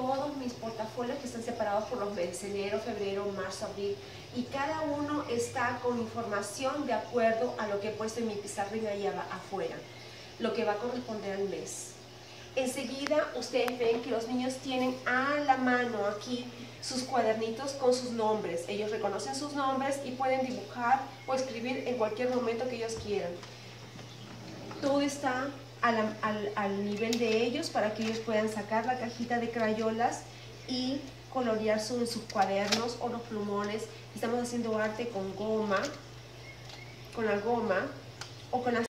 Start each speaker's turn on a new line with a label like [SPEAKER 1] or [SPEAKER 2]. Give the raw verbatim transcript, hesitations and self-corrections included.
[SPEAKER 1] todos mis portafolios que están separados por los meses, enero, febrero, marzo, abril, y cada uno está con información de acuerdo a lo que he puesto en mi pizarrín ahí afuera, lo que va a corresponder al mes. Enseguida ustedes ven que los niños tienen a la mano aquí sus cuadernitos con sus nombres. Ellos reconocen sus nombres y pueden dibujar o escribir en cualquier momento que ellos quieran. Todo está al, al, al nivel de ellos para que ellos puedan sacar la cajita de crayolas y colorear su, sus cuadernos o los plumones. Estamos haciendo arte con goma, con la goma o con las